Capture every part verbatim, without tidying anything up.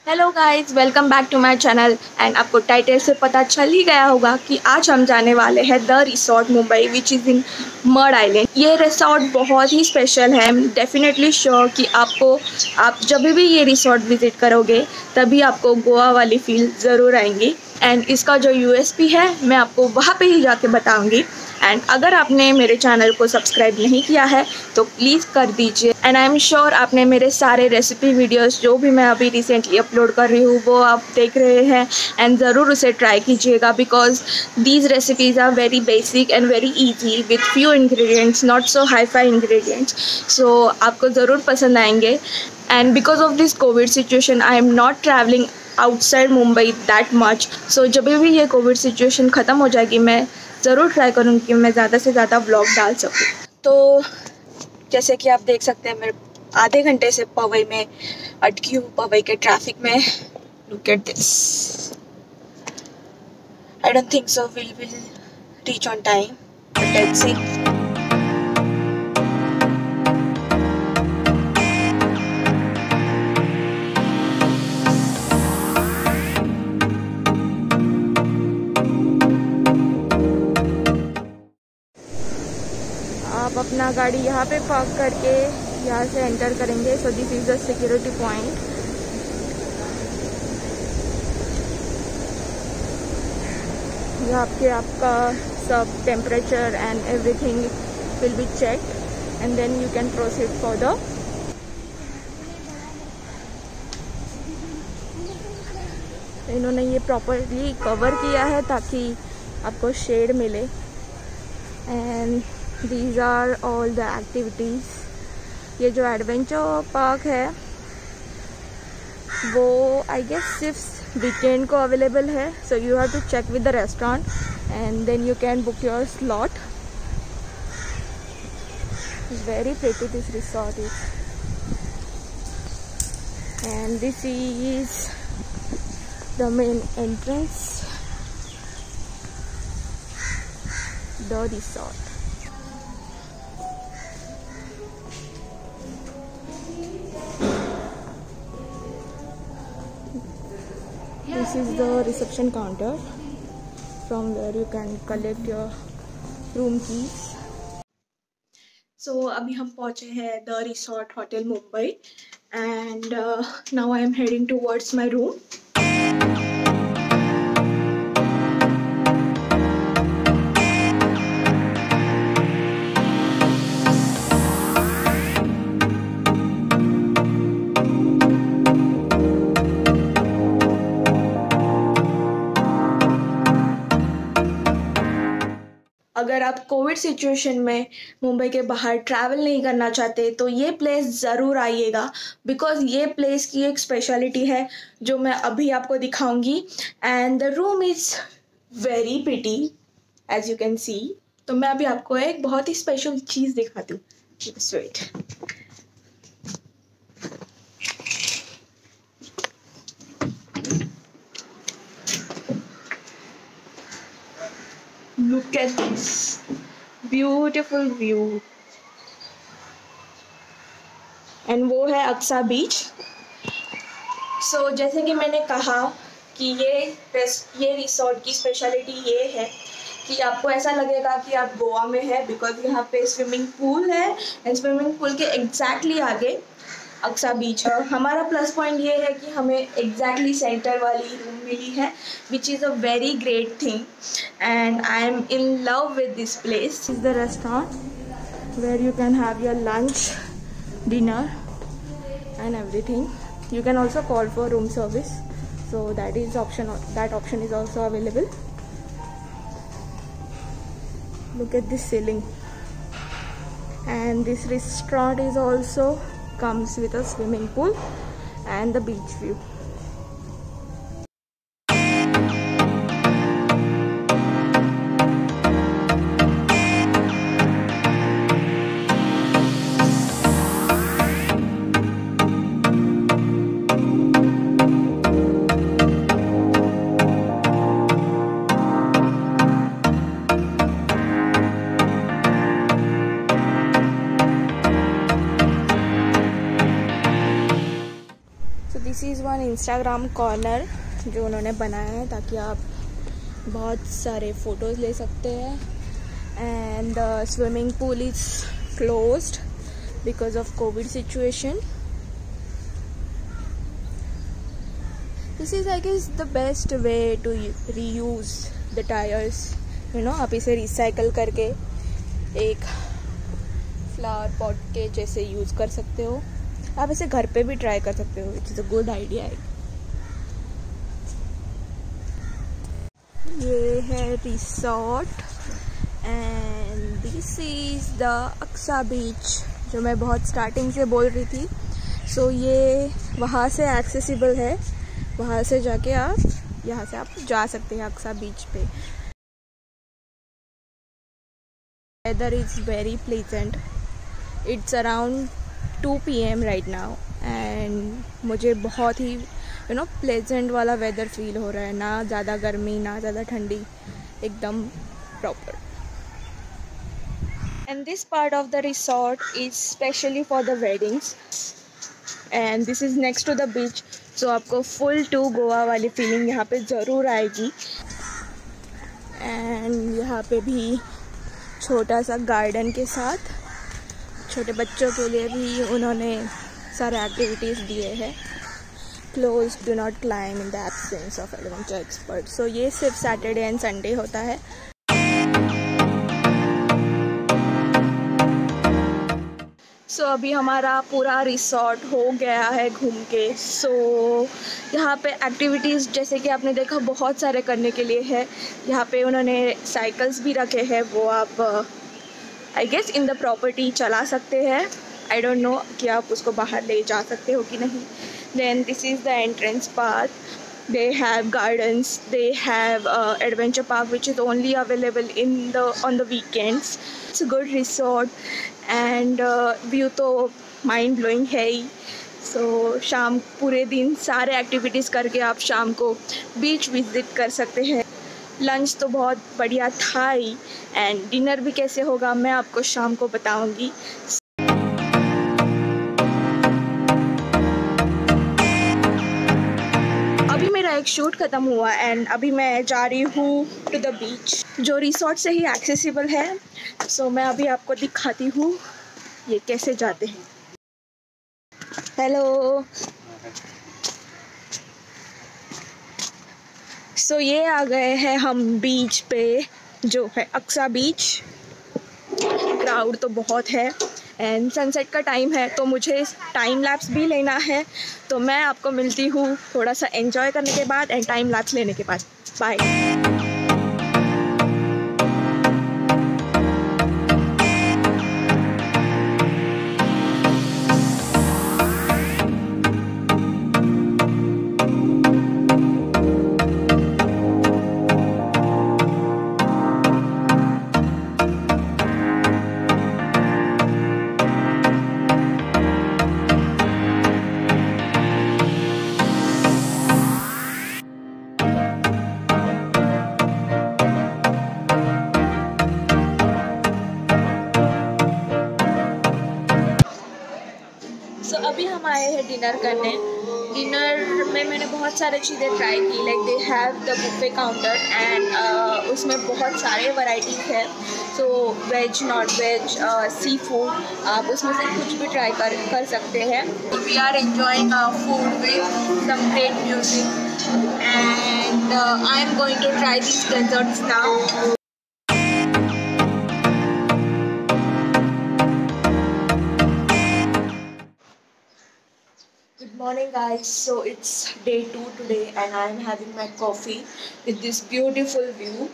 Hello guys, welcome back to my channel. And आपको title से पता चल ही गया होगा कि आज हम जाने वाले हैं the resort Mumbai which is in Madh Island. ये रिसॉर्ट बहुत ही स्पेशल है। डेफिनेटली श्योर कि आपको आप जब भी ये रिसॉर्ट विज़िट करोगे तभी आपको गोवा वाली फील ज़रूर आएंगी। एंड इसका जो यूएसपी है मैं आपको वहाँ पे ही जाके बताऊंगी। एंड अगर आपने मेरे चैनल को सब्सक्राइब नहीं किया है तो प्लीज़ कर दीजिए। एंड आई एम श्योर आपने मेरे सारे रेसिपी वीडियोस जो भी मैं अभी रिसेंटली अपलोड कर रही हूँ वो आप देख रहे हैं। एंड ज़रूर उसे ट्राई कीजिएगा because these recipes are very basic and very easy with few ingredients, not so hi fi ingredients. So आपको ज़रूर पसंद आएंगे। And because of this covid situation I am not travelling outside Mumbai that much. So जब भी ये Covid situation ख़त्म हो जाएगी मैं ज़रूर ट्राई करूँगी कि मैं ज़्यादा से ज़्यादा व्लॉग डाल सकूँ। तो जैसे कि आप देख सकते हैं मैं आधे घंटे से पवई में अटकी हूँ, पवई के ट्रैफिक में। Look at this. I don't think so we will reach on time, but let's see. आप अपना गाड़ी यहाँ पे पार्क करके यहाँ से एंटर करेंगे। So this is the security point. यहाँ पे आपका सब temperature and everything will be checked and then you can proceed for. इन्होंने ये प्रॉपरली कवर किया है ताकि आपको शेड मिले। And These are all the activities। ये जो एडवेंचर पार्क है वो आई गेस सिर्फ वीकेंड को अवेलेबल है। So you have to check with the restaurant and then you can book your slot. Very pretty this resort is. And this is the main entrance the resort. This is the reception counter from where you can collect your room keys. So अभी हम पहुँचे हैं the resort hotel Mumbai and uh, now I am heading towards my room. अगर आप Covid situation में मुंबई के बाहर travel नहीं करना चाहते तो ये प्लेस ज़रूर आइएगा बिकॉज ये प्लेस की एक स्पेशलिटी है जो मैं अभी आपको दिखाऊंगी। And the room is very pretty as you can see. तो मैं अभी आपको एक बहुत ही स्पेशल चीज़ दिखाती हूँ। Just wait. Look at this beautiful view। And वो है अक्सा बीच। सो so, जैसे कि मैंने कहा कि ये ये रिसॉर्ट की स्पेशलिटी ये है कि आपको ऐसा लगेगा कि आप गोवा में है बिकॉज यहाँ पे स्विमिंग पूल है एंड स्विमिंग पूल के एग्जैक्टली आगे अक्सा बीच है। हमारा प्लस पॉइंट ये है कि हमें एग्जैक्टली सेंटर वाली रूम मिली है which is a very great thing and I am in love with this place. Is the restaurant where you can have your lunch, dinner and everything. You can also call for room service, so that is option that option is also available. Look at this ceiling and this restaurant is also comes with a swimming pool and the beach view. This is one Instagram corner जो उन्होंने बनाया है ताकि आप बहुत सारे photos ले सकते हैं. And the swimming pool is closed because of covid situation. This is I guess the best way to reuse the tyres. You know, आप इसे रिसाइकल करके एक फ्लावर पॉट के जैसे यूज़ कर सकते हो. आप इसे घर पे भी ट्राई कर सकते हो, it is a good idea. ये है resort and this is the Aksa beach जो मैं बहुत स्टार्टिंग से बोल रही थी. सो so, ये वहाँ से एक्सेसिबल है, वहाँ से जाके आप यहाँ से आप जा सकते हैं अक्सा बीच पे. Weather is very pleasant. It's around two P M right now and मुझे बहुत ही यू नो प्लेजेंट वाला वेदर फील हो रहा है. ना ज़्यादा गर्मी ना ज़्यादा ठंडी, एकदम proper. And this part of the resort is specially for the weddings and this is next to the beach. So आपको फुल टू गोवा वाली फीलिंग यहाँ पे ज़रूर आएगी. एंड यहाँ पे भी छोटा सा गार्डन के साथ छोटे बच्चों के लिए भी उन्होंने सारे एक्टिविटीज़ दिए हैं. Close do not climb in the absence of adventure expert. So ये सिर्फ सैटरडे एंड संडे होता है. सो so, अभी हमारा पूरा रिसॉर्ट हो गया है घूम के. सो so, यहाँ पे एक्टिविटीज़ जैसे कि आपने देखा बहुत सारे करने के लिए है. यहाँ पे उन्होंने साइकिल्स भी रखे हैं, वो आप I guess in the property चला सकते हैं. आई डोंट नो कि आप उसको बाहर ले जा सकते हो कि नहीं. Then this is the entrance park. They have gardens, they have adventure park which is only available in the on the weekends. It's a good resort and view तो माइंड ब्लोइंग है ही. सो so, शाम पूरे दिन सारे activities करके आप शाम को बीच विजिट कर सकते हैं. लंच तो बहुत बढ़िया था ही एंड डिनर भी कैसे होगा मैं आपको शाम को बताऊंगी. अभी मेरा एक शूट ख़त्म हुआ एंड अभी मैं जा रही हूँ टू द बीच जो रिसोर्ट से ही एक्सेसिबल है. सो so, मैं अभी आपको दिखाती हूँ ये कैसे जाते हैं. हेलो. सो so, ये आ गए हैं हम बीच पे जो है अक्सा बीच. क्राउड तो बहुत है एंड सनसेट का टाइम है तो मुझे टाइम लैप्स भी लेना है. तो मैं आपको मिलती हूँ थोड़ा सा एंजॉय करने के बाद एंड टाइम लैप्स लेने के बाद. बाय. सो so, अभी हम आए हैं डिनर करने. डिनर में मैंने बहुत सारे चीज़ें ट्राई की. Like they have the buffet counter and उसमें बहुत सारे वैरायटीज़ है. So veg, non veg, sea food, आप उसमें से कुछ भी ट्राई कर कर सकते हैं. We are enjoying our food with some great music and I am going to try this desserts now. Good morning guys. So it's day two today and I am having my coffee with this beautiful view.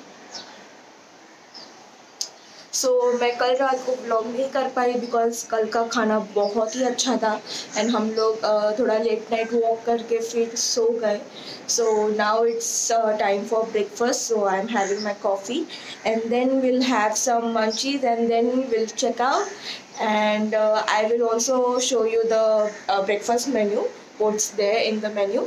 So so, मैं कल रात को vlog नहीं कर पाई because कल का खाना बहुत ही अच्छा था एंड हम लोग uh, थोड़ा लेट नाइट वॉक करके फिर सो गए. So now it's time for breakfast. So I am having my coffee and then will have some munchies and then will check out and uh, I will also show you the uh, breakfast menu, what's there in the menu.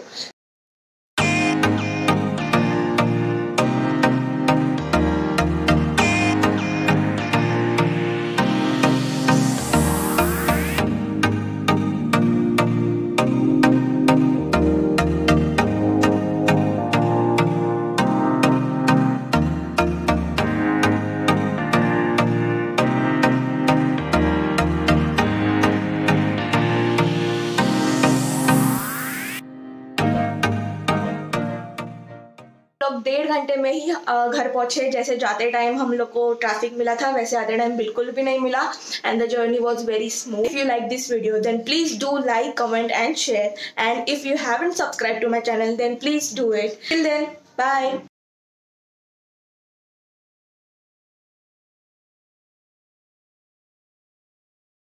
लोग डेढ़ घंटे में ही घर पहुँचे। जैसे जाते time हम लोग को ट्रैफिक मिला था, वैसे आते टाइम बिल्कुल भी नहीं मिला। And the journey was very smooth. If you like this video then please do like, comment and share, and if you haven't subscribed to my channel then please do it. Till then, bye.